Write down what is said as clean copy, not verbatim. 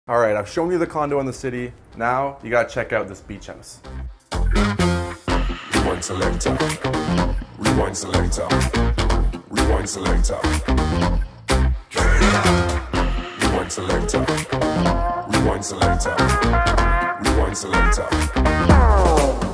All right, I've shown you the condo in the city. Now you gotta check out this beach house. Rewind selector. Rewind selector. Rewind selector. Rewind selector. Rewind selector. Rewind selector.